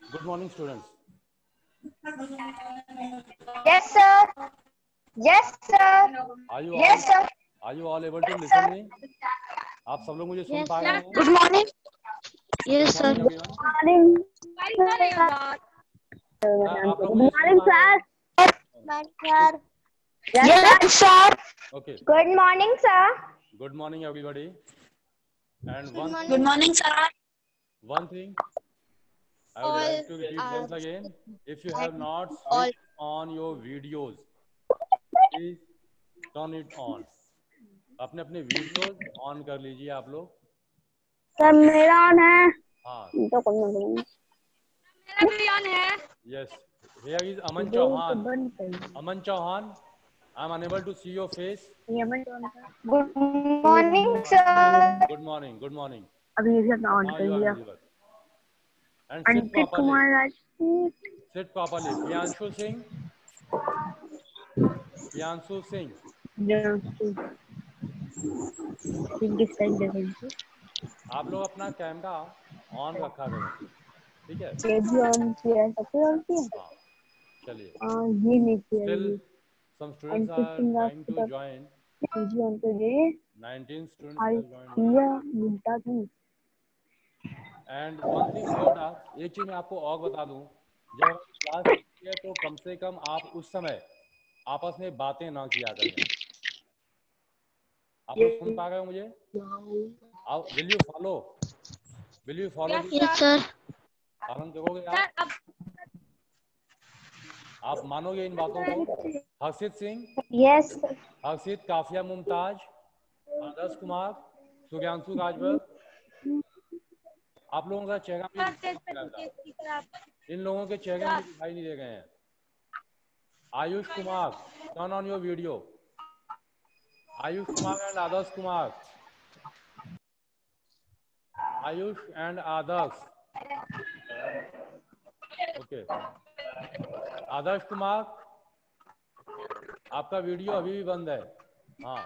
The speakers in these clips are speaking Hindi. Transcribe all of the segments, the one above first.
Good morning, students. Yes, sir. Yes, sir. Are you Yes, all sir. are you all able to listen me? आप सब लोग मुझे सुन पा रहे हैं? Good morning. Good Yes, sir. morning, everyone. Morning. आप लोग Good मुझे सुन morning, पा रहे sir. हैं? Sir. Yes, sir. Okay. Good morning, sir. Good morning, everybody. And Good morning, sir. one thing I would like to repeat once again. If you have not switched on your videos, please turn it on. अपने अपने वीडियोस ऑन कर लीजिए आप लोग. सर मेरा ऑन है. हाँ. तो कौन है? मेरा भी ऑन है. Yes. Here is Aman Chauhan. Aman Chauhan, I am unable to see your face. Good morning, sir. Good morning. Good morning. अभी इसे ऑन Now कर you are लिया. visible. And sit Ankit properly. Kumar Rajput. Sit properly. Priyanshu Singh. Priyanshu Singh. आप लोग अपना कैमरा ऑन रखा करें. ठीक है? ये भी ऑन किया है. सबसे ऑन किया. हाँ. चलिए. ये नहीं किया. Still, some students are trying to join. जी ऑन कर दिए. 19 students have joined. किया मिलता नहीं. And one thing more, एक चीज मैं आपको और बता दूं. जब हम क्लास करते हैं तो कम से कम आप उस समय आपस में बातें ना किया करें. आप लोग सुन पा रहे हो मुझे? Will you follow? Will you follow? Yes, sir. पालन करोगे आप? आप मानोगे इन बातों को? हर्षित सिंह. यस. हर्षित, काफिया मुमताज, आदर्श कुमार, सुज्ञांशु राजभर. आप लोगों का चेहरा भी इन लोगों के चेहरे में दिखाई नहीं दे रहे हैं. Ayush Kumar, turn on your video. Ayush Kumar and Adarsh Kumar. Ayush and Adarsh. Okay. Adarsh Kumar, आपका वीडियो अभी भी बंद है. हाँ.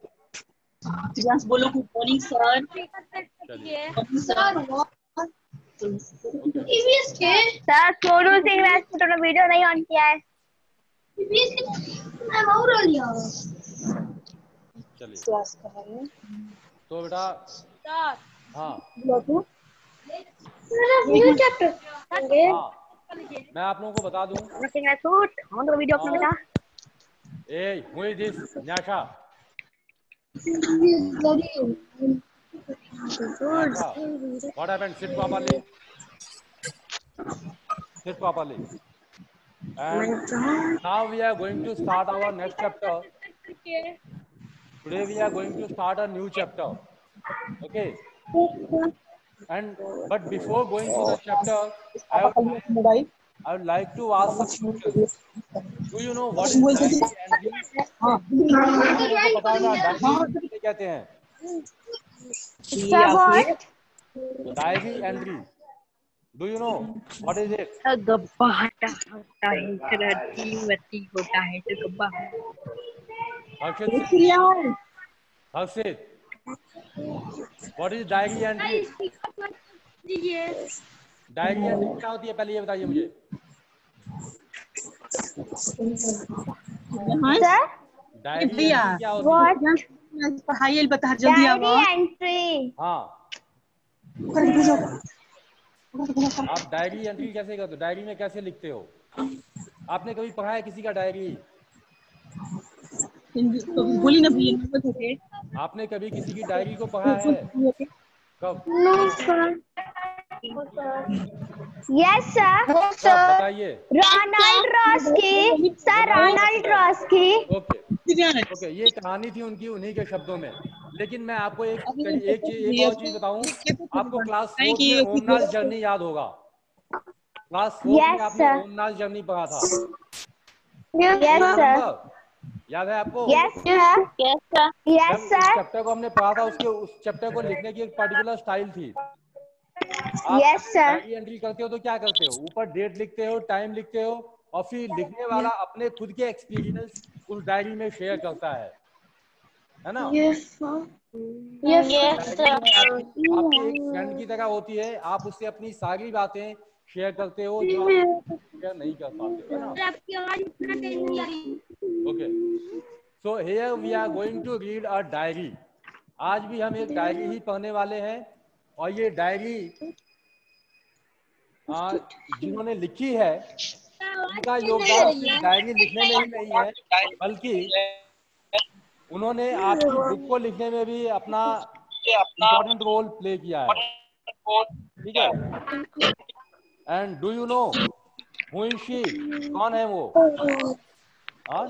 बोलो. Good morning sir. चलिए. सर सोनू सिंह राजपूत ने वीडियो नहीं ऑन किया है. चलिए. तो बेटा. हाँ. मैं आप लोगों को बता दूं. सिंह राजपूत ऑन तो वीडियो अपना बेटा. Hey, who is this? Nyasha. Nyasha. What happened? Sit properly. Sit properly. And now we are going to start our next chapter. Today we are going to start a new chapter. Okay. But before going to the chapter, I would like to ask some questions. Do you know what is diary entry? आपको पता होगा डायरी कहते हैं. Diary entry. Do you know what is it? गब्बा हटा होता है, रद्दी होता है तो गब्बा. Harshit, what is diary entry? Diary entry क्या होती है पहले ये बताइए मुझे. डायरी क्या होती है? पढ़ाई बता जल्दी आओ. Diary entry. हाँ. आप डायरी एंट्री कैसे करते हो? डायरी में कैसे लिखते हो? आपने कभी पढ़ा है किसी का डायरी? बोली ना भैया. आपने कभी किसी की डायरी को पढ़ा है? कब? Yes sir. बताइए. रोनाल्ड रॉस्की. सर रोनाल्ड रॉस्की. ओके. ये कहानी थी उनकी, उन्हीं के शब्दों में. लेकिन मैं आपको एक और चीज बताऊं. आपको क्लास 4 में ओमनाथ जर्नी याद होगा. क्लास 4 में आपने ओमनाथ जर्नी पढ़ा था. Yes sir. याद है आपको? Yes sir. Yes sir. Chapter को हमने पढ़ा था, उसके उस चैप्टर को लिखने की एक पर्टिकुलर स्टाइल थी. Yes sir. डायरी एंट्री करते हो तो क्या करते हो? ऊपर डेट लिखते हो, टाइम लिखते हो, और फिर लिखने वाला अपने खुद के एक्सपीरियंस उस डायरी में शेयर करता है ना? Yes sir. Yes sir. आपकी एक फ्रेंड की तरह होती है. आप उससे अपनी सारी बातें शेयर करते हो जो आप शेयर नहीं कर पाते हो, है ना? आपकी आवाज उतना तेज नहीं आ रही। Okay, so here we are going to read a diary. आज भी हम एक डायरी ही पढ़ने वाले हैं, और ये डायरी जिन्होंने लिखी है उनका योगदान सिर्फ डायरी लिखने में ही नहीं है, बल्कि उन्होंने आपकी बुक को लिखने में भी अपना इम्पोर्टेंट रोल प्ले किया है, ठीक है? And do you know who is she? कौन है वो? हाँ,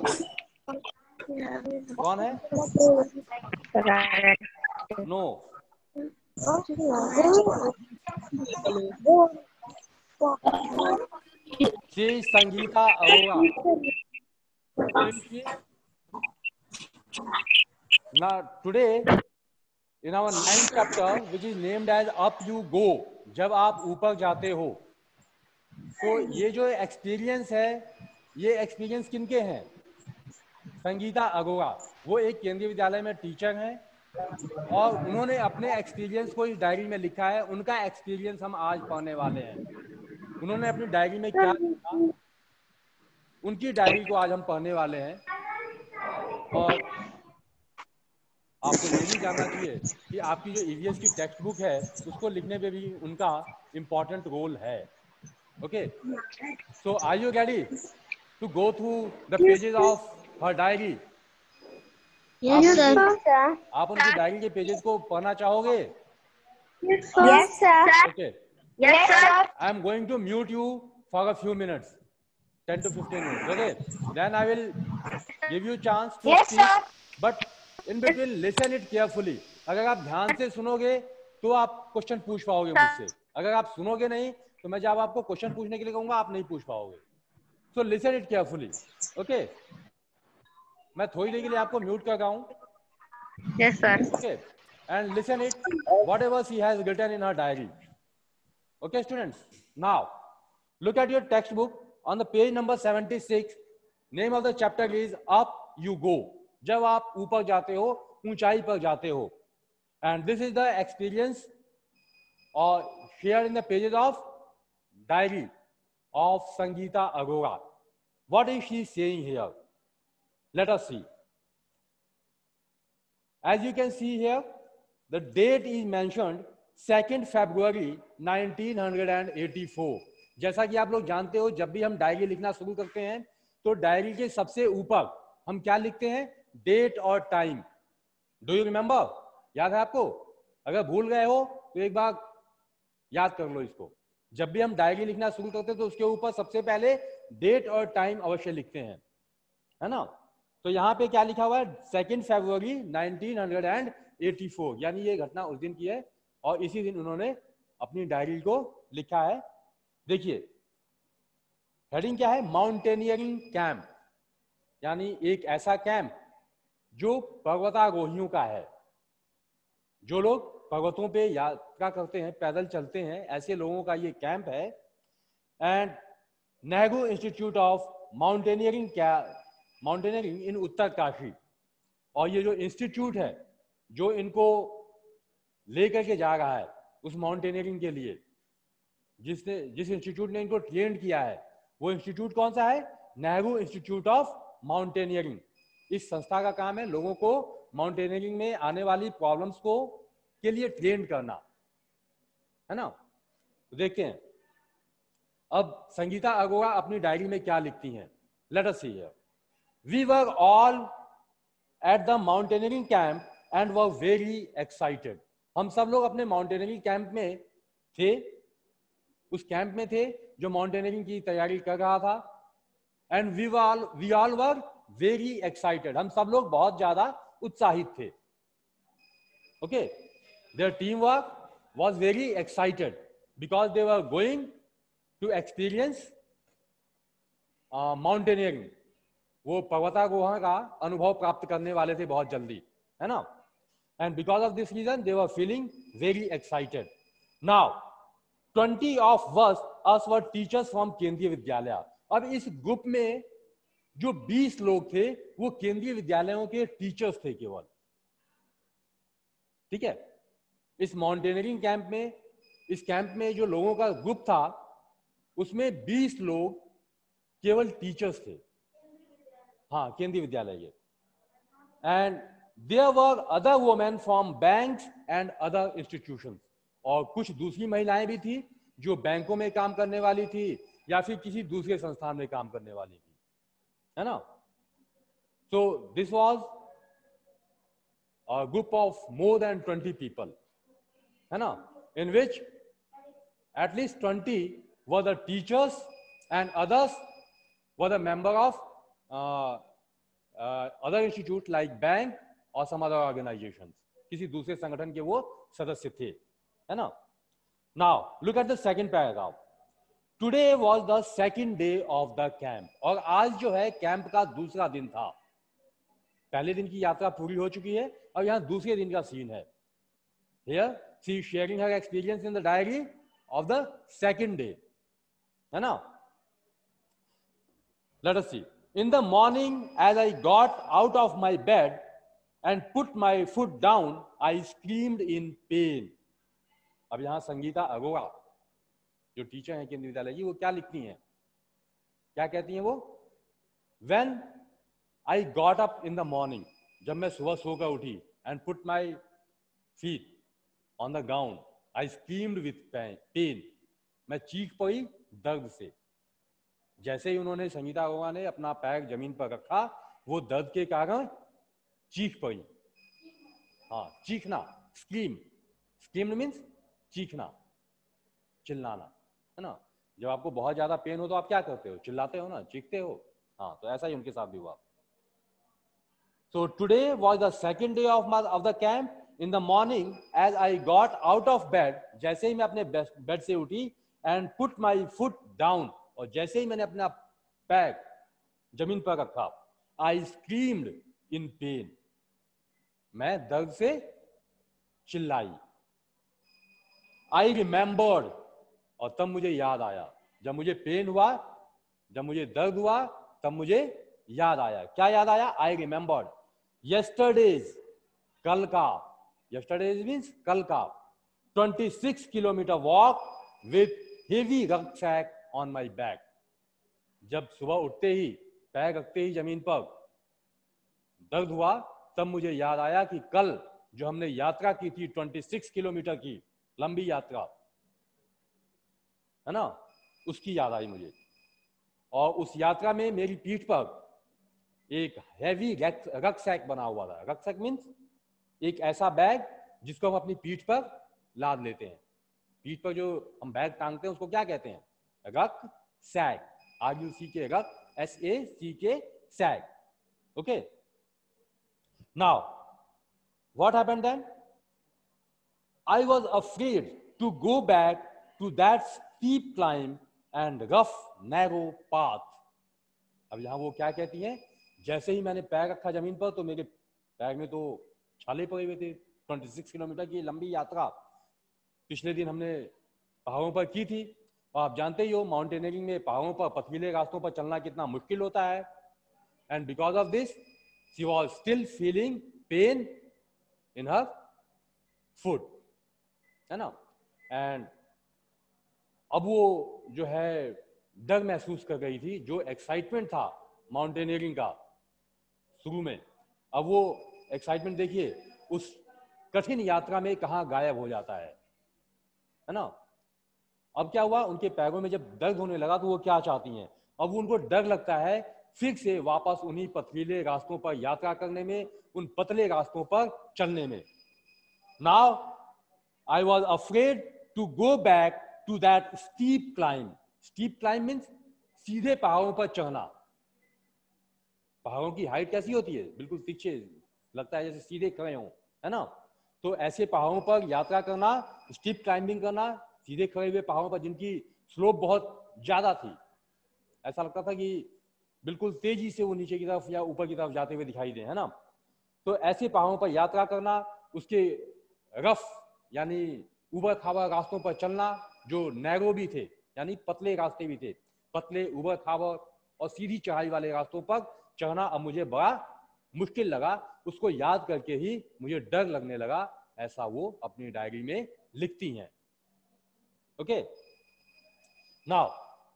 कौन है? No, she Sangeeta Arora. Now today in our 9th chapter, which is named as Up You Go, जब आप ऊपर जाते हो, तो ये जो एक्सपीरियंस है, ये एक्सपीरियंस किनके हैं? संगीता अरोरा। वो एक केंद्रीय विद्यालय में टीचर हैं, और उन्होंने अपने एक्सपीरियंस को इस डायरी में लिखा है। उनका एक्सपीरियंस हम आज पढ़ने वाले हैं। उन्होंने अपनी डायरी में क्या लिखा, उनकी डायरी को आज हम पढ़ने वाले हैं। और आपको ये भी जानना चाहिए कि आपकी जो ईवीएस की टेक्स्ट बुक है उसको लिखने पे भी उनका इम्पोर्टेंट रोल है। Okay, so are you ready to go through the pages of her diary? आप उनकी डायरी के पेजेस को पढ़ना चाहोगे? Yes, sir. Okay, Yes, sir. I am going to mute you for a few minutes, 10 to 15 minutes. Okay, then I will give you chance to Yes, speak, sir. but in between listen it carefully. अगर आप ध्यान से सुनोगे तो आप क्वेश्चन पूछ पाओगे मुझसे। अगर आप सुनोगे नहीं तो मैं जब आपको क्वेश्चन पूछने के लिए कहूंगा आप नहीं पूछ पाओगे। So listen it carefully. Okay, मैं थोड़ी देर के लिए आपको म्यूट कर रहा हूँ। Yes, sir. Okay, and listen it whatever she has written in her diary. Okay, students. Now, look at your textbook on the page number 76. Name of the chapter is Up You Go. जब आप ऊपर जाते हो, ऊंचाई पर जाते हो. And this is the experience or here in the pages of diary of Sangeeta Arora. What is she saying here? Let us see. As you can see here, the date is mentioned 2nd February 1984. जैसा कि आप लोग जानते हो, जब भी हम डायरी लिखना शुरू करते हैं तो डायरी के सबसे ऊपर हम क्या लिखते हैं? डेट और टाइम। Do you remember? याद है आपको? अगर भूल गए हो तो एक बार याद कर लो इसको। जब भी हम डायरी लिखना शुरू करते हैं तो उसके ऊपर सबसे पहले डेट और टाइम अवश्य लिखते हैं, है ना? तो यहाँ पे क्या लिखा हुआ है? 2 फरवरी 1984, यानी ये घटना उस दिन की है और इसी दिन उन्होंने अपनी डायरी को लिखा है। देखिए हेडिंग क्या है? माउंटेनियरिंग कैंप, यानी एक ऐसा कैंप जो पर्वतारोहियों का है। जो लोग पर्वतों पे यात्रा करते हैं, पैदल चलते हैं, ऐसे लोगों का ये कैंप है। And Nehru institute of mountaineering in Uttarkashi, और ये जो इंस्टीट्यूट है जो इनको लेकर के जा रहा है उस माउंटेनियरिंग के लिए, जिस इंस्टीट्यूट ने इनको ट्रेन किया है, वो इंस्टीट्यूट कौन सा है? Nehru institute of mountaineering. इस संस्था का काम है लोगों को माउंटेनियरिंग में आने वाली प्रॉब्लम्स को के लिए ट्रेन करना, है ना? तो देखते हैं अब संगीता अरोरा अपनी डायरी में क्या लिखती हैं। Let us see here. We were all at the mountaineering camp and were very excited. हम सब लोग अपने माउंटेनियरिंग कैंप में थे, उस कैंप में थे जो माउंटेनियरिंग की तैयारी कर रहा था। And we all were very excited, हम सब लोग बहुत ज्यादा उत्साहित थे। Okay, their team work was very excited because they were going to experience mountaineering. वो पर्वतारोहण का अनुभव प्राप्त करने वाले थे बहुत जल्दी, है ना? And because of this reason they were feeling very excited. Now 20 of us were teachers from केंद्रीय विद्यालय। अब इस ग्रुप में जो 20 लोग थे वो केंद्रीय विद्यालयों के टीचर्स थे केवल, ठीक है? इस माउंटेनियरिंग कैंप में, इस कैंप में जो लोगों का ग्रुप था उसमें 20 लोग केवल टीचर्स थे, हाँ केंद्रीय विद्यालय के, and there were other women from banks and other institutions, और कुछ दूसरी महिलाएं भी थी जो बैंकों में काम करने वाली थी या फिर किसी दूसरे संस्थान में काम करने वाली थी, है ना। So this was a group of more than 20 people, है ना, इन विच at least 20 were the teachers and others were the member of other institute like bank or some other organizations, किसी दूसरे संगठन के वो सदस्य थे, है ना। Now look at the second paragraph. Today was the second day of the camp, और आज जो है कैंप का दूसरा दिन था। पहले दिन की यात्रा पूरी हो चुकी है और यहाँ दूसरे दिन का सीन है। Here she is sharing her experience in the diary of the second day, है ना। Let us see. In the morning, as I got out of my bed and put my foot down, I screamed in pain. अब यहाँ संगीता अरोड़ा जो टीचर हैं केंद्रीय विद्यालय की, वो क्या लिखती हैं, क्या कहती हैं वो? When I got up in the morning, जब मैं सुबह सोकर उठी, and put my feet on the ground, I screamed with pain. मैं चीख पड़ी दर्द से। जैसे ही उन्होंने संगीता अरोड़ा ने अपना पैर जमीन पर रखा, वो दर्द के कारण चीख पड़ी। हाँ, चीखना, स्क्रीम, स्क्रीम मीन्स चीखना, चिल्लाना, है ना। जब आपको बहुत ज्यादा पेन हो तो आप क्या करते हो? चिल्लाते हो ना, चीखते हो। हाँ, तो ऐसा ही उनके साथ भी हुआ। So today was the second day of the camp. In the morning, as I got out of bed, जैसे ही मैं अपने बेड से उठी, and put my foot down, और जैसे ही मैंने अपना पैर जमीन पर रखा, I screamed in pain, मैं दर्द से चिल्लाई। I remembered, और तब मुझे याद आया, जब मुझे पेन हुआ, जब मुझे दर्द हुआ, तब मुझे याद आया। क्या याद आया? I remembered yesterday's, कल का, yesterday's means कल का 26 kilometre walk with heavy rucksack on my back. जब सुबह उठते ही पैर रखते ही जमीन पर दर्द हुआ, तब मुझे याद आया कि कल जो हमने यात्रा की थी 26 किलोमीटर की लंबी यात्रा, है ना, उसकी याद आई मुझे। और उस यात्रा में मेरी पीठ पर एक हैवी रक्सैक बना हुआ था। रक्सैक मीन्स एक ऐसा बैग जिसको हम अपनी पीठ पर लाद लेते हैं। पीठ पर जो हम बैग टांगते हैं उसको क्या कहते हैं? Rucksack, RUCK, ruck SACK, sack. Okay, now what happened then? I was afraid to go back to that steep climb and rough narrow path. अब यहां वो क्या कहती हैं? जैसे ही मैंने पैर रखा जमीन पर तो मेरे पैर में तो छाले पड़े हुए थे। 26 किलोमीटर की लंबी यात्रा पिछले दिन हमने पहाड़ों पर की थी, और आप जानते ही हो माउंटेनियरिंग में पहाड़ों पर पथरीले रास्तों पर चलना कितना मुश्किल होता है। And because of this she was still feeling pain in her foot, है ना। एंड अब वो जो है डर महसूस कर रही थी, जो एक्साइटमेंट था माउंटेनियरिंग का शुरू में, अब वो एक्साइटमेंट देखिए उस कठिन यात्रा में कहाँ गायब हो जाता है ना। अब क्या हुआ, उनके पैरों में जब दर्द होने लगा तो वो क्या चाहती हैं? अब उनको डर लगता है फिर से वापस उन्हीं पथरीले रास्तों पर यात्रा करने में, उन पतले रास्तों पर चलने में। Now I was afraid to go back to that steep climb. Steep climb means सीधे पहाड़ों पर चढ़ना। पहाड़ों की हाइट कैसी होती है? बिल्कुल तिरछे, लगता है जैसे सीधे खड़े हों, है ना। तो ऐसे पहाड़ों पर यात्रा करना, स्टीप क्लाइंबिंग करना, सीधे खड़े हुए पहाड़ों पर जिनकी स्लोप बहुत ज्यादा थी, ऐसा लगता था कि बिल्कुल तेजी से वो नीचे की तरफ या ऊपर की तरफ जाते हुए दिखाई दे, है ना। तो ऐसे पहाड़ों पर यात्रा करना, उसके रफ यानी उबड़ खाबड़ रास्तों पर चलना, जो नैरो भी थे यानी पतले रास्ते भी थे, पतले उबड़ खाबड़ और सीधी चढ़ाई वाले रास्तों पर चढ़ना अब मुझे बड़ा मुश्किल लगा। उसको याद करके ही मुझे डर लगने लगा, ऐसा वो अपनी डायरी में लिखती हैं। Okay, now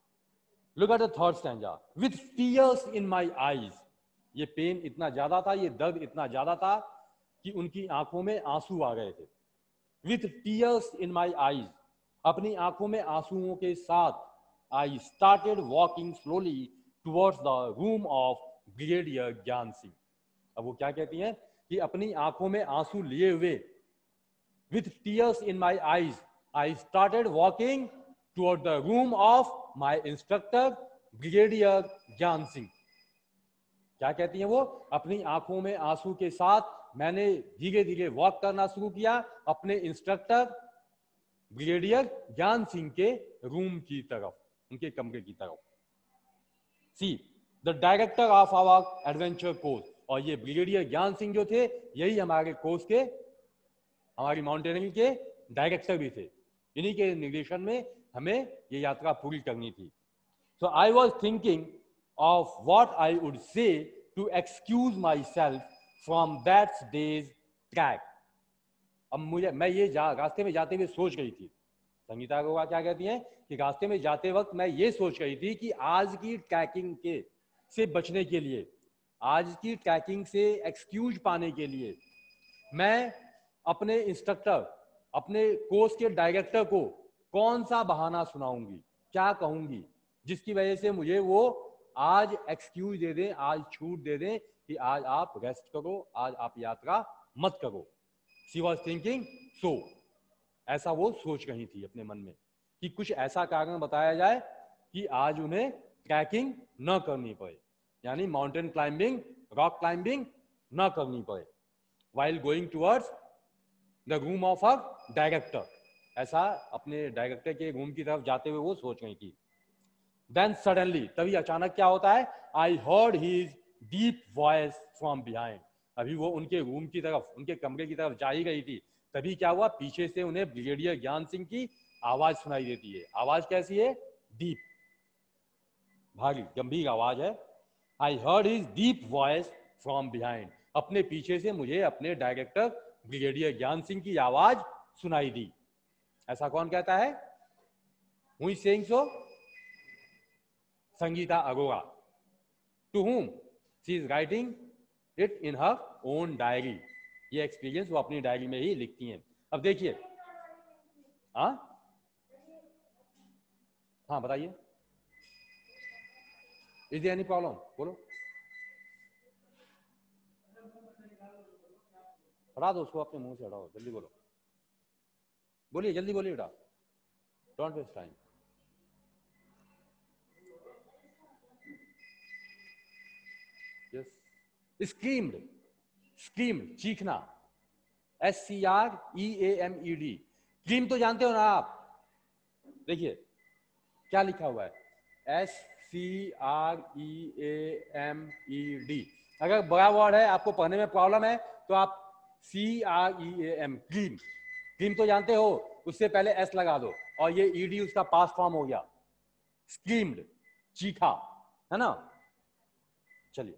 look at the third stanza, with tears in my eyes, ये पेन इतना ज्यादा था, ये दर्द इतना ज्यादा था कि उनकी आंखों में आंसू आ गए थे। With tears in my eyes, अपनी आंखों में आंसुओं के साथ, I started walking slowly towards the room of brigadier Gyan Singh. अब वो क्या कहती हैं कि अपनी आंखों में आंसू लिए हुए, with tears in my eyes I started walking toward the room of my instructor brigadier Gyan Singh. क्या कहती हैं वो? अपनी आंखों में आंसू के साथ मैंने धीरे धीरे वॉक करना शुरू किया अपने इंस्ट्रक्टर ब्रिगेडियर ज्ञान सिंह के रूम की तरफ, उनके कमरे की तरफ। See the director of our adventure course, और ये ब्रिगेडियर ज्ञान सिंह जो थे यही हमारे कोर्स के, हमारी माउंटेनियरिंग के डायरेक्टर भी थे। इन्हीं के निर्देशन में हमें ये यात्रा पूरी करनी थी। So I was thinking of what I would say to excuse myself from that day's track. अब मैं ये रास्ते में जाते हुए सोच रही थी, संगीता अरोड़ा क्या कहती हैं कि रास्ते में जाते वक्त मैं ये सोच रही थी कि आज की ट्रैकिंग के से बचने के लिए, आज की ट्रैकिंग से एक्सक्यूज पाने के लिए मैं अपने इंस्ट्रक्टर, अपने कोर्स के डायरेक्टर को कौन सा बहाना सुनाऊंगी, क्या कहूंगी जिसकी वजह से मुझे वो आज एक्सक्यूज दे दें, आज छूट दे दें कि आज आप रेस्ट करो, आज आप यात्रा मत करो। शी वॉज थिंकिंग सो, ऐसा वो सोच रही थी अपने मन में कि कुछ ऐसा कारण बताया जाए कि आज उन्हें ट्रैकिंग न करनी पड़े, यानी माउंटेन क्लाइंबिंग, रॉक क्लाइंबिंग न करनी पड़े while going towards the room of a director. ऐसा अपने डायरेक्टर के रूम की तरफ जाते हुए वो सोच रही थी। Then suddenly, तभी अचानक क्या होता है, I heard his deep voice from behind। अभी वो उनके रूम की तरफ, उनके कमरे की तरफ जा ही गई थी, तभी क्या हुआ, पीछे से उन्हें ब्रिगेडियर ज्ञान सिंह की आवाज सुनाई देती है। आवाज कैसी है? डीप, भारी, गंभीर आवाज है। I heard his deep voice from behind, अपने पीछे से मुझे अपने डायरेक्टर ब्रिगेडियर ज्ञान सिंह की आवाज सुनाई दी। ऐसा कौन कहता है? Who is saying so? Sangeeta Arora. To whom? She is writing it in her own diary. ये एक्सपीरियंस वो अपनी डायरी में ही लिखती हैं। अब देखिए, हाँ बताइए, इज देयर एनी प्रॉब्लम? बोलो, हटा दो उसको, अपने मुंह से हटाओ, जल्दी बोलो, बोलिए जल्दी बोलिए बेटा, don't waste time. Screamed, screamed, चीखना, SCREAMED। स्क्रीम तो जानते हो ना आप? देखिए क्या लिखा हुआ है, SCREAMED। अगर बड़ा वर्ड है, आपको पढ़ने में प्रॉब्लम है तो आप CREAM, क्रीम, क्रीम तो जानते हो, उससे पहले S लगा दो और ये ED उसका पास्ट फॉर्म हो गया, स्क्रीम्ड, चीखा, है ना। चलिए,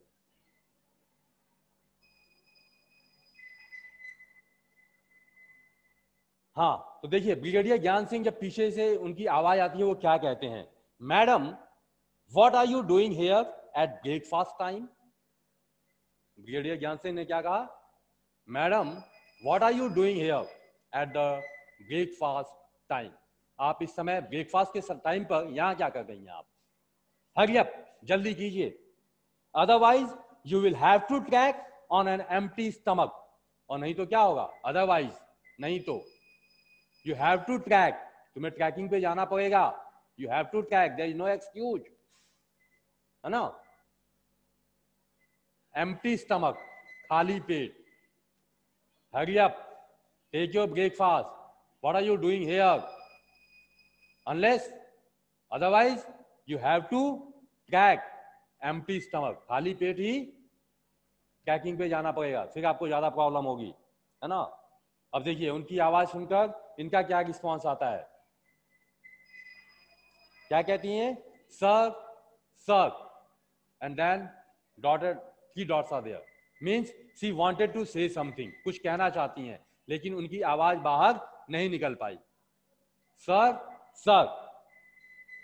हाँ तो देखिए, ब्रिगेडियर ज्ञान सिंह जब पीछे से उनकी आवाज आती है वो क्या कहते हैं, madam what are you doing here at breakfast time. Brigadier Gyan Singh ने क्या कहा, madam what are you doing here at the breakfast time. आप इस समय ब्रेकफास्ट के टाइम पर यहाँ क्या कर रही हैं आप, हरी अप, जल्दी कीजिए, otherwise you will have to trek on an empty stomach. और नहीं तो क्या होगा, अदरवाइज, नहीं तो, यू हैव टू ट्रैक, तुम्हें ट्रैकिंग पे जाना पड़ेगा, you have to trek, there is no excuse, है ना। एम्प्टी स्टमक, खाली पेट, hurry up, take your breakfast, what are you doing here, unless, otherwise you have to trek, empty stomach, खाली पेट ही ट्रैकिंग पे जाना पड़ेगा, फिर आपको ज्यादा प्रॉब्लम होगी, है ना। अब देखिए उनकी आवाज सुनकर इनका क्या रिस्पॉन्स आता है, क्या कहती हैं, sir sir, and then dotted 3 dots are there, means she wanted to say something, कुछ कहना चाहती हैं लेकिन उनकी आवाज बाहर नहीं निकल पाई। Sir sir,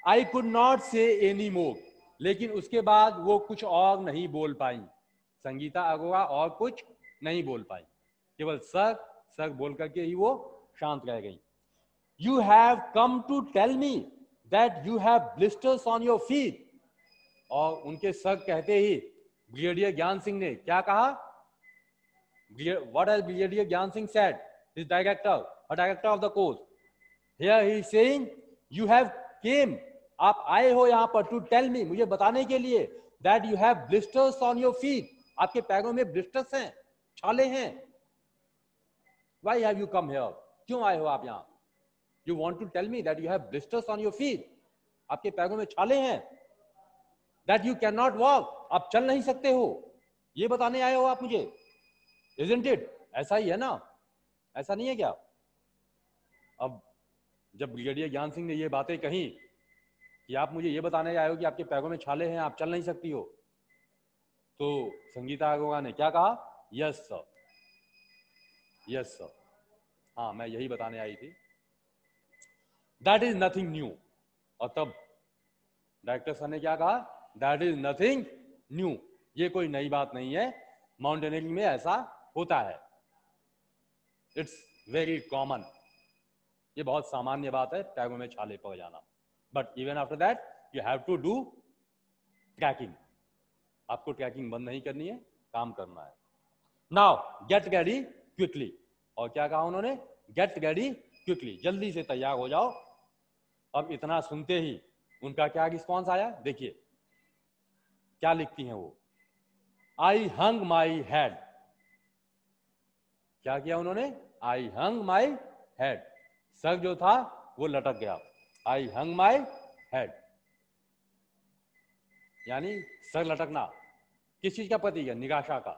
I could not say any more, लेकिन उसके बाद वो कुछ और नहीं बोल पाई। संगीता अरोड़ा और कुछ नहीं बोल पाई, केवल सर सर बोल करके ही वो शांत रह गई। You have come to tell me that you have blisters on your feet. और उनके सर कहते ही ब्रिगेडियर ज्ञान सिंह ने क्या कहा? What has Brigadier Gyan Singh said? His director of the course. Here he is saying, you have came, आप आए हो यहाँ पर to tell me, मुझे बताने के लिए, that you have blisters on your feet. आपके पैरों में blisters हैं, छाले हैं. Why have you come here? क्यों आए हो आप यहाँ? You want to tell me that you have blisters on your feet. आपके पैरों में छाले हैं. That you cannot walk. आप चल नहीं सकते हो. ये बताने आए हो आप मुझे. Isn't it? ऐसा ही है ना? ऐसा नहीं है क्या? अब जब ब्रिगेडियर ज्ञान सिंह ने ये बातें कही कि आप मुझे ये बताने आए हो कि आपके पैरों में छाले हैं, आप चल नहीं सकती हो, तो संगीता अरोड़ा ने क्या कहा? यस सर, यस सर, हाँ मैं यही बताने आई थी। That is nothing new. और तब डायरेक्टर सर ने क्या कहा? दैट इज नथिंग न्यू, ये कोई नई बात नहीं है, माउंटेनियरिंग में ऐसा होता है, इट्स वेरी कॉमन, ये बहुत सामान्य बात है पैरों में छाले पड़ जाना। But even after that you have to do trekking, आपको ट्रैकिंग बंद नहीं करनी है, काम करना है। Now get ready quickly. और क्या कहा उन्होंने? गेट रेडी क्विकली, जल्दी से तैयार हो जाओ। अब इतना सुनते ही उनका क्या रिस्पॉन्स आया, देखिए क्या लिखती हैं वो। आई हंग माई हेड, क्या किया उन्होंने? आई हंग माई हेड, सर जो था वो लटक गया। आई हंग माई हेड, यानी सर लटकना किस चीज का प्रतीक है? निराशा का,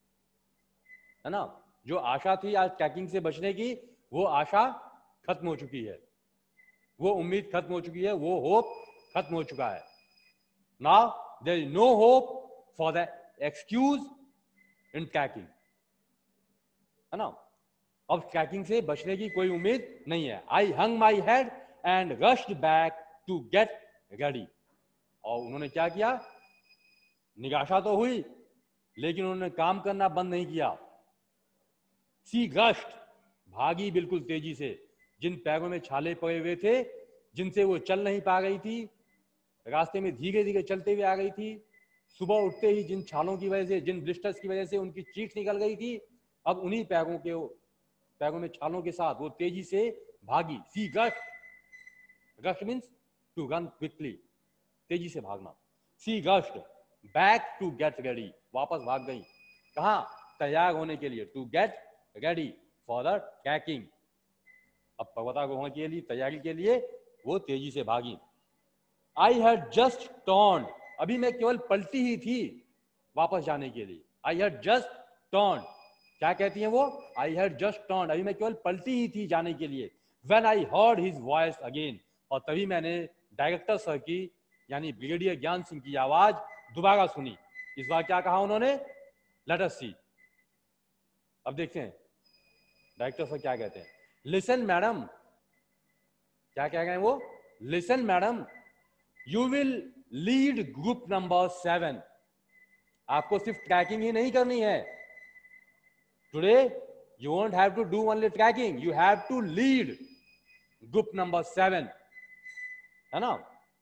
है ना? जो आशा थी आज ट्रैकिंग से बचने की, वो आशा खत्म हो चुकी है, वो उम्मीद खत्म हो चुकी है, वो होप खत्म हो चुका है। Now there is no hope for the excuse in trekking, है ना? अब ट्रैकिंग से बचने की कोई उम्मीद नहीं है। I hung my head and rushed back to get ready. और उन्होंने क्या किया? निराशा तो हुई, लेकिन उन्होंने काम करना बंद नहीं किया। सी रश्ड, भागी बिल्कुल तेजी से, जिन पैरों में छाले पड़े हुए थे, जिनसे वो चल नहीं पा रही थी, रास्ते में धीरे धीरे चलते हुए आ गई थी, सुबह उठते ही जिन छालों की वजह से, जिन ब्लिस्टर्स की वजह से उनकी चीख निकल गई थी, अब उन्हीं पैरों में छालों के साथ वो तेजी से भागी। She rushed, rushed means to run quickly, तेजी से भागना। She rushed back to get ready, वापस भाग गई। कहाँ? तैयार होने के लिए, to get ready for the trekking. अब पर्वतारोहण के लिए तैयारी के लिए वो तेजी से भागी। आई हैड जस्ट टर्न्ड, अभी मैं केवल पलटी ही थी वापस जाने के लिए। आई हैड जस्ट टर्न्ड, क्या कहती हैं वो? आई हैड जस्ट टर्न्ड, अभी मैं केवल पलटी ही थी जाने के लिए। When I heard his voice again, और तभी मैंने डायरेक्टर सर की यानी ब्रिगेडियर ज्ञान सिंह की आवाज दोबारा सुनी। इस बार क्या कहा उन्होंने? Let us see. अब देखते हैं डायरेक्टर सर क्या कहते हैं। लिसन मैडम, क्या कह रहे हैं वो? Listen madam, you will lead group number 7। आपको सिर्फ ट्रैकिंग ही नहीं करनी है। Today you won't have to do only tracking, you have to lead group number 7, है ना?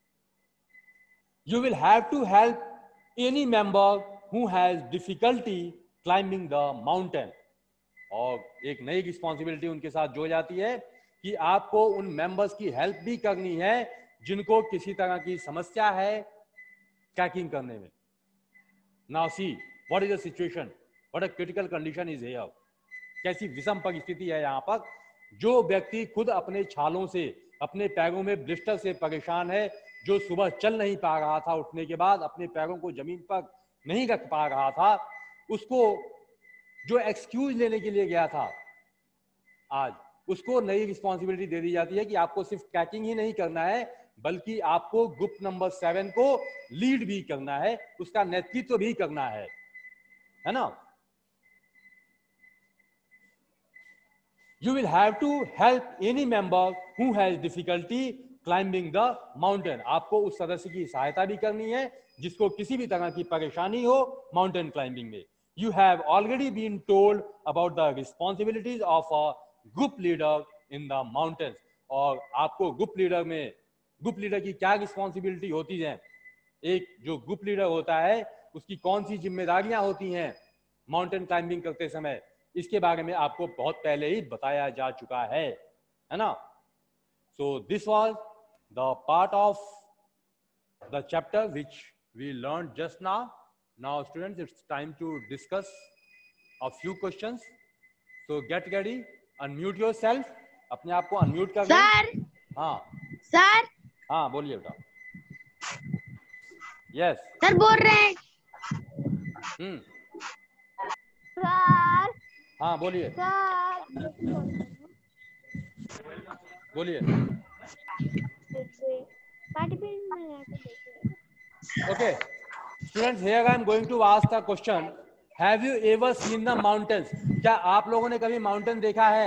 You will have to help any member who has difficulty climbing the mountain. और एक नई रिस्पॉन्सिबिलिटी उनके साथ जो जाती है कि आपको उन मेंबर्स की हेल्प भी करनी है जिनको किसी तरह की समस्या है ट्रैकिंग करने में। Now see what is the situation, what a critical condition is here. कैसी विषम परिस्थिति है यहाँ पर। जो व्यक्ति खुद अपने छालों से, अपने पैरों में ब्लिस्टर से परेशान है, जो सुबह चल नहीं पा रहा था, उठने के बाद अपने पैरों को जमीन पर नहीं रख पा रहा था, उसको जो एक्सक्यूज लेने के लिए गया था आज, उसको नई रिस्पॉन्सिबिलिटी दे दी जाती है कि आपको सिर्फ ट्रैकिंग ही नहीं करना है, बल्कि आपको ग्रुप नंबर 7 को लीड भी करना है, उसका नेतृत्व भी करना है ना? You will have to help any member who has difficulty climbing the mountain. आपको उस सदस्य की सहायता भी करनी है जिसको किसी भी तरह की परेशानी हो माउंटेन क्लाइंबिंग में। You have already been told about the responsibilities of a group leader in the mountains। और आपको ग्रुप लीडर की क्या रिस्पॉन्सिबिलिटी होती है, एक जो ग्रुप लीडर होता है उसकी कौन सी जिम्मेदारियां होती हैं माउंटेन क्लाइंबिंग करते समय, इसके बारे में आपको बहुत पहले ही बताया जा चुका है ना। So this was the part of the chapter which we learn just now. Now students, it's time to discuss a few questions. So get ready, unmute yourself. अपने आप को unmute कर लें। सर हाँ सर हाँ बोलिए बेटा। Yes। सर बोल रहे हैं। सर हाँ बोलिए सर बोलिए। Okay students, here I am going to ask a question. Have you ever seen the mountains? क्या आप लोगों ने कभी माउंटेन देखा है?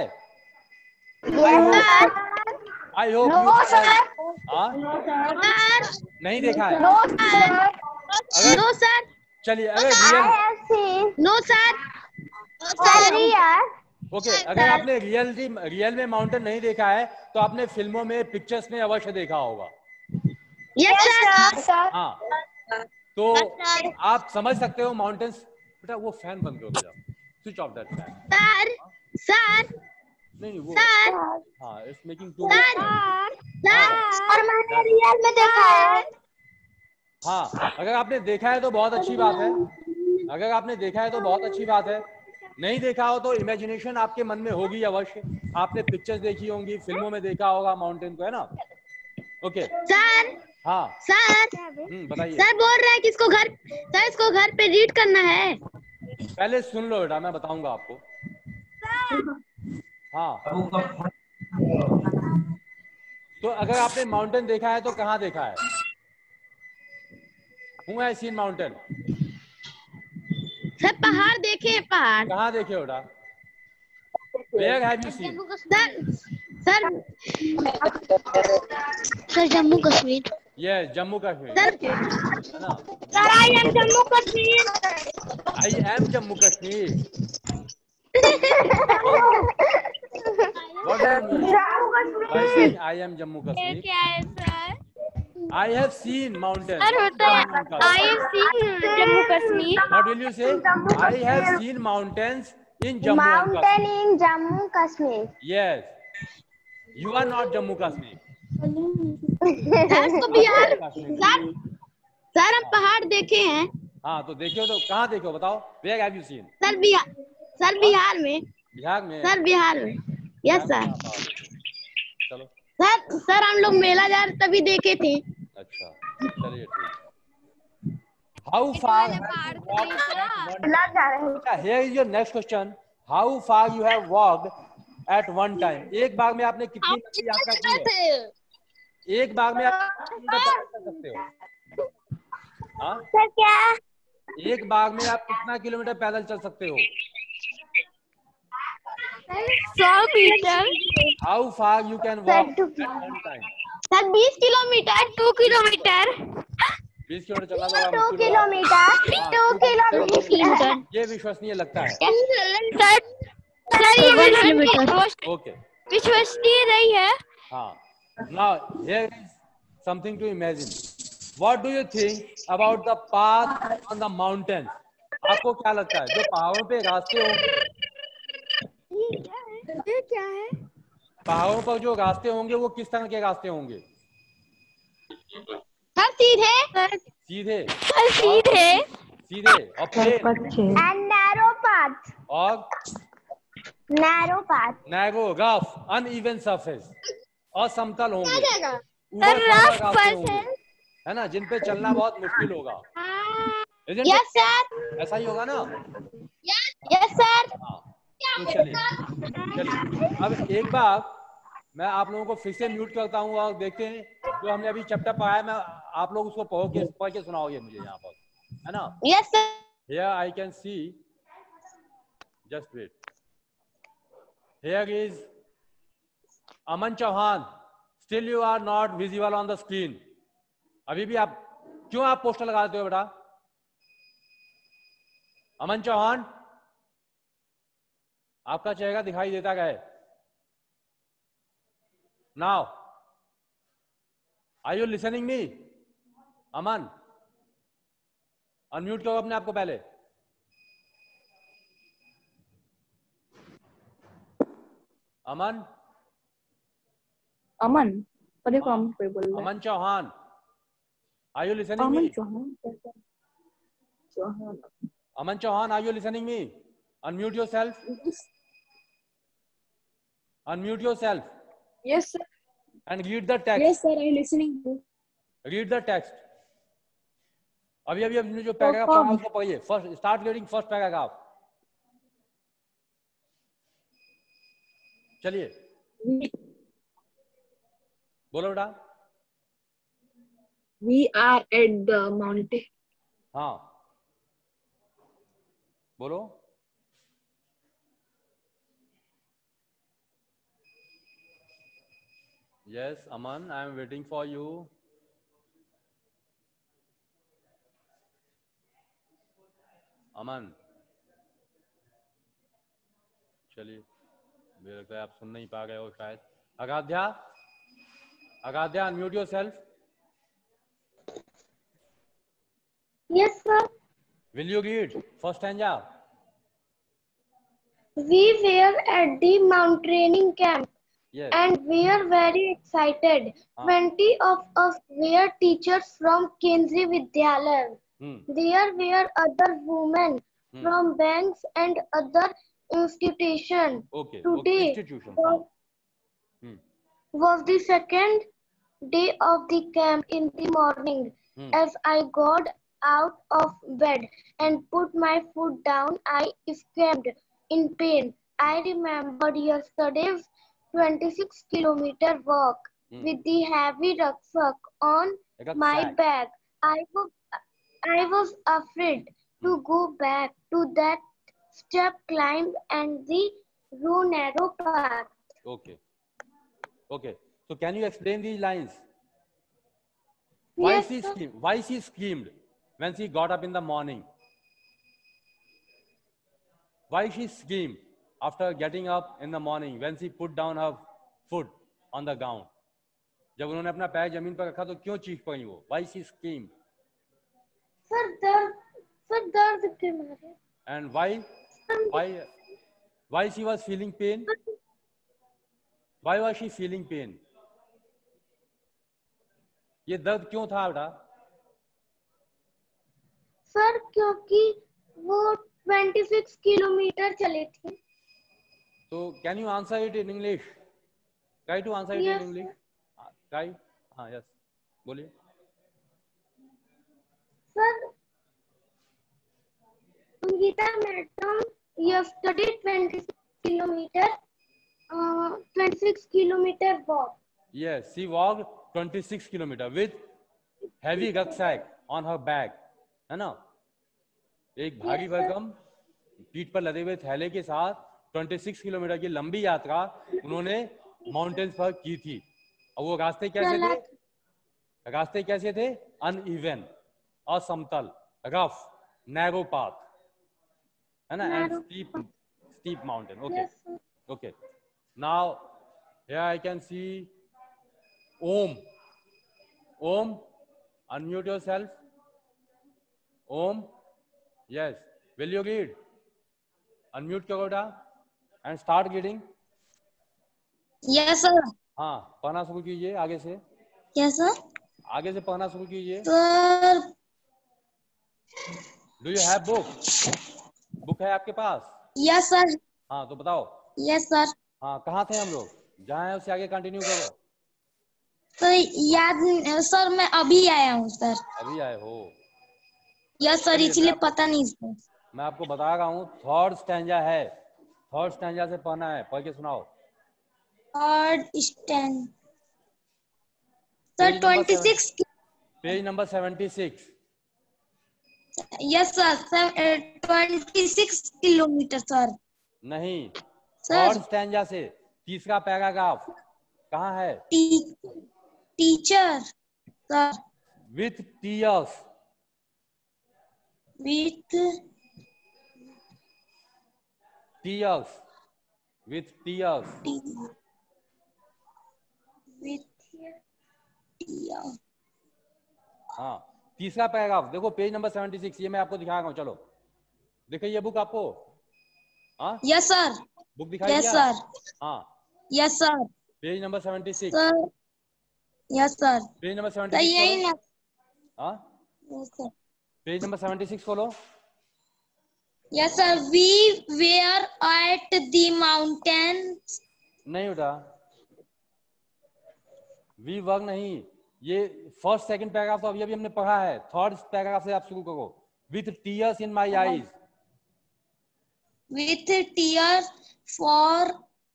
I hope No, you sir. हाँ नहीं देखा है। नो सर अगर नो सर चलिए अगर नो सर सर यार ओके अगर आपने रियल में माउंटेन नहीं देखा है तो आपने फिल्मों में पिक्चर्स में अवश्य देखा होगा। यस सर हाँ तो आप समझ सकते हो माउंटेन्स। बेटा वो फैन बंद करो बेटा, switch off that fan. Sir नहीं वो सर हाँ इट्स मेकिंग टू सर मैंने रियल में देखा है। हाँ अगर आपने देखा है तो बहुत अच्छी बात है, अगर आपने देखा है तो बहुत अच्छी बात है। नहीं देखा हो तो इमेजिनेशन आपके मन में होगी अवश्य, आपने पिक्चर्स देखी होंगी, फिल्मों में देखा होगा माउंटेन को, है ना। ओके सर हाँ सर बताइए। सर बोल रहे हैं कि इसको घर पे रीड करना है। पहले सुन लो बेटा, मैं बताऊंगा आपको। हाँ तो अगर आपने माउंटेन देखा है तो कहाँ देखा है? Who has seen mountain? Sir पहाड़ देखे हैं, पहाड़। कहाँ देखे बेटा? Where have you seen? Sir Jammu Kashmir. Yes, Jammu Kashmir. Sir I am Jammu Kashmir. I am Jammu Kashmir. What do you mean by saying I am Jammu Kashmir? क्या है sir? I have seen mountains. Sir होता है I am seeing Jammu Kashmir. What will you say? I have seen mountains in Jammu and Kashmir. Mountain in Jammu Kashmir. Yes. You are not Jammu Kashmir. Sir तो बिहार सर हम पहाड़ देखे हैं। हाँ तो देखियो तो कहाँ देखो बताओ? Where have you seen? Sir Bihar में। बिहार में? सर बिहार में। Yes sir. चलो सर हम लोग मेला जा रहे तभी देखे थे। अच्छा चलिए ठीक। How far have you walked at one time? Here is your next question. How far you have walked at one time? एक बार में आपने कितनी लंबी यात्रा की है? एक बार में आप कितनी पैदल चल सकते हो? हाँ सर क्या? एक बार में आप कितना किलोमीटर पैदल चल सकते हो? 100 metre. How far you can walk at one time? Sir 20 kilometre. 2 kilometre. 20 kilometre चलना तो 2 किलोमीटर। 2 किलोमीटर। ये विश्वसनीय लगता है। सर ये किलोमीटर। ओके विश्वसनीय नहीं है। हाँ now here is something to imagine. What do you think about the path on the mountains? आपको क्या लगता है जो पहाड़ों पे रास्ते होंगे? ये क्या है? पहाड़ों पर जो रास्ते होंगे वो किस तरह के रास्ते होंगे? सर सीधे। सीधे और प्लेन And narrow path. और Narrow path. Narrow rough uneven surface और समतल होंगे, सर रफ रास्ते होंगे, है ना, जिन पे चलना बहुत मुश्किल होगा। Yes sir. ऐसा ही होगा ना? Yes sir. हाँ तो चलिए अब एक बार मैं आप लोगों को फिर से म्यूट करता हूँ और देखते हैं जो हमने अभी चैप्टर पढ़ा है, मैं आप लोग उसको पढ़ के सुनाओगे मुझे यहाँ पर, है ना? Yes sir. Here I can see, just wait. Here is Aman Chauhan Still you are not visible on the screen. अभी भी आप क्यों आप पोस्टर लगा देते हो बेटा? अमन चौहान, आपका चेहरा दिखाई देता क्या है? Now, are you listening me? Aman, unmute करो अपने आप को पहले. अमन, अमन, अरे कौन कोई बोल रहा है? अमन Chauhan, are you listening Aman me? Chauhan कैसा? Chauhan. Aman Chauhan, are you listening me? Unmute yourself. Unmute yourself Yes sir. and read the text. Yes sir, I listening to. Read the text. अभी हमने जो पैराग्राफ पढ़ा उसको पढ़िए. First, start reading first paragraph. चलिए. बोलो बेटा. We are at the mountain. हाँ. बोलो. Yes, Aman, I am waiting for you. अमन, चलिए, मुझे लगता है आप सुन नहीं पा गए हो शायद. अगाध्या, अगाध्या, unmute yourself. Yes, sir. Will you read first stanza? We were at the mountaineering camp Yes. and we are very excited. 20 of us were teachers from Kendriya Vidyalaya. There were other women from banks and other institutions. Okay. Today Institution. was the second day of the camp. In the morning, as I got out of bed and put my foot down, I screamed in pain. I remembered yesterday's 26-kilometer walk with the heavy rucksack on my back. I was afraid to go back to that steep climb and the narrow path. Okay. So can you explain these lines? Why Yes, she sir. screamed? Why she screamed when she got up in the morning? Why she screamed after getting up in the morning when she put down her foot on the ground? जब उन्होंने अपना पैर जमीन पर रखा तो क्यों चीख पड़ी वो? Why she screamed? Sir, दर्द के मारे. And why she was feeling pain? Why was she feeling pain? ये दर्द क्यों था बेटा? सर क्योंकि वो 26 किलोमीटर चले थे. So can you answer it in English? Try to answer it Yes, in English. Try. Yes. बोलिए. Sir Sangeeta madam yesterday 26 kilometer walk. Yes, she walked 26 kilometers with heavy rucksack on her back. है ना? एक भारी भरकम पीठ पर लदे हुए थैले के साथ 26 किलोमीटर की लंबी यात्रा उन्होंने माउंटेन्स पर की थी. और वो रास्ते कैसे थे? रास्ते कैसे थे? अनइवन, असमतल, रफ, नैरो पाथ, है ना? And steep mountain. Okay. Yes, sir. Okay. Now here I can see Om. Om, unmute yourself. Om. Yes. Will you read? Unmute करो बेटा and start reading. Yes, sir. हाँ, पढ़ना शुरू कीजिए आगे से. Yes, sir. आगे से पढ़ना शुरू कीजिए. Sir. Do you have book? Book है आपके पास? Yes, sir. हाँ, तो बताओ. Yes, sir. हाँ, कहाँ थे हम लोग? जहाँ है उससे आगे कंटिन्यू करो. तो याद सर मैं अभी आया हूँ सर. अभी आए हो? यस सर, इसलिए पता नहीं सर. मैं आपको बता रहा हूँ, थर्ड स्टैंजा है. थर्ड स्टैंजा से पढ़ना है. पढ़ के सुनाओ. Third stand sir 26. Page number 76. Yes sir 26 kilometre sir. नहीं, सर थर्ड स्टैंजा से तीसरा पैराग्राफ कहाँ है? Teacher sir. With tears. With tears. With tears. हाँ, तीसरा पैराग्राफ देखो, पेज नंबर 76, ये मैं आपको दिखा रहा हूँ। चलो देखो ये बुक आपको। हाँ यस सर। बुक दिखाई यस दिया? सर। हाँ yes sir. Page number 76। Sir yes sir. Page number sir 76 यही खोलो। ना। हाँ यस सर। पेज नंबर 76 खोलो। Yes sir. We were at the mountain. नहीं बेटा, वी वर्क नहीं, ये फर्स्ट सेकंड पैराग्राफ तो अभी अभी हमने पढ़ा है। थर्ड पैराग्राफ से आप शुरू करो। With tears in my eyes. With tears for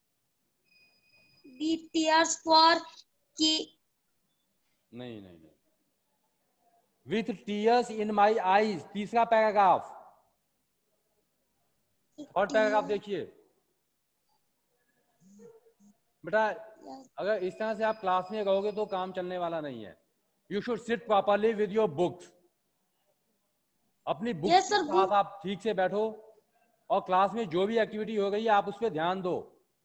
की नहीं नहीं नहीं, with tears in my eyes, तीसरा पैराग्राफ। थर्ड पैराग्राफ देखिए बेटा, अगर इस तरह से आप क्लास में रहोगे तो काम चलने वाला नहीं है। You should sit properly with your books. अपनी बुक्स Yes, के sir, साथ आप ठीक से बैठो और क्लास में जो भी एक्टिविटी हो गई है आप उस पर ध्यान दो।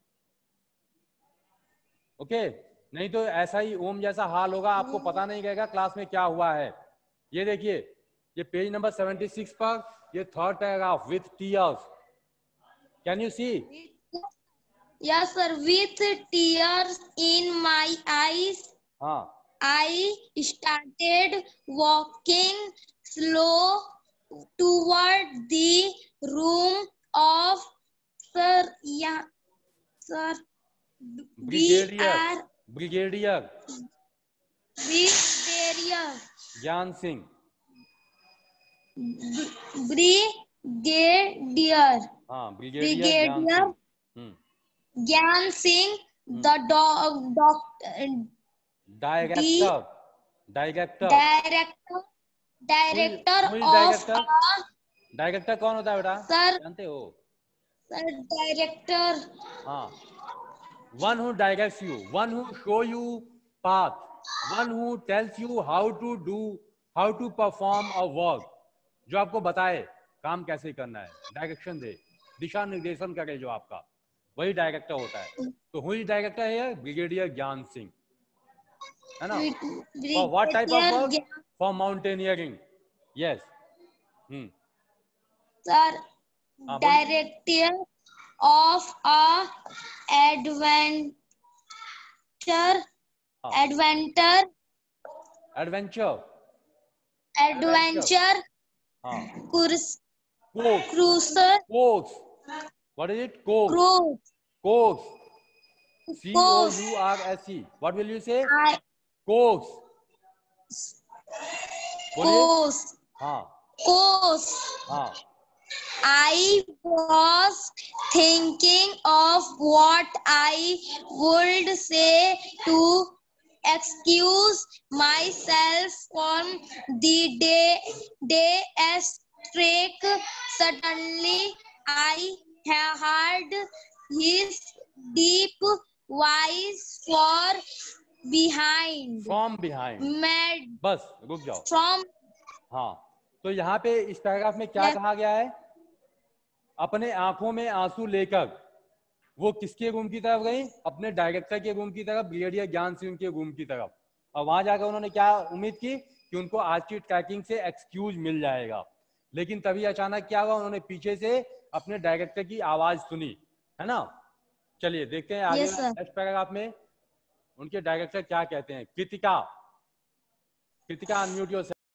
ओके, नहीं तो ऐसा ही ओम जैसा हाल होगा, आपको पता नहीं रहेगा क्लास में क्या हुआ है। ये देखिए, ये पेज नंबर 76 पर ये third paragraph, with tears. Can you see? Yes sir. With tears in my eyes, हाँ I started walking slow toward the room of sir. Yeah, sir. Brigadier brigadier Gyan Singh. Brigadier हाँ brigadier Gyan Singh. Gyan Singh, the director director director Who is of director? Director कौन होता है बेटा? सर जानते हो? Sir director. हाँ, one who directs you, one who show you path, one who tells you how to perform a work, जो आपको बताए काम कैसे करना है, डायरेक्शन दे, दिशा निर्देशन करे जो आपका, वही डायरेक्टर होता है। तो who is director है? ब्रिगेडियर ज्ञान सिंह, है ना? For what type of work? For mountaineering. Yes. Sir director of a adventure cruiser. What is it? Course. C-O-U-R-S-E. What will you say? Course. हाँ हाँ। I was thinking of what I would say to excuse myself from the day as streak. Suddenly, I heard his deep voice from behind. बस रुक जाओ। From हाँ, तो यहाँ पे इस पैराग्राफ में क्या कहा गया है? अपने आंखों में आंसू लेकर वो किसके रूम की तरफ गई? अपने डायरेक्टर के रूम की तरफ, ब्रिगेडियर ज्ञान सिंह के रूम की तरफ। और वहां जाकर उन्होंने क्या उम्मीद की कि उनको आज की ट्रैकिंग से एक्सक्यूज मिल जाएगा, लेकिन तभी अचानक क्या हुआ? उन्होंने पीछे से अपने डायरेक्टर की आवाज सुनी, है ना? चलिए देखते हैं आगे नेक्स्ट पैराग्राफ में उनके डायरेक्टर क्या कहते हैं। Kritika, unmute yourself.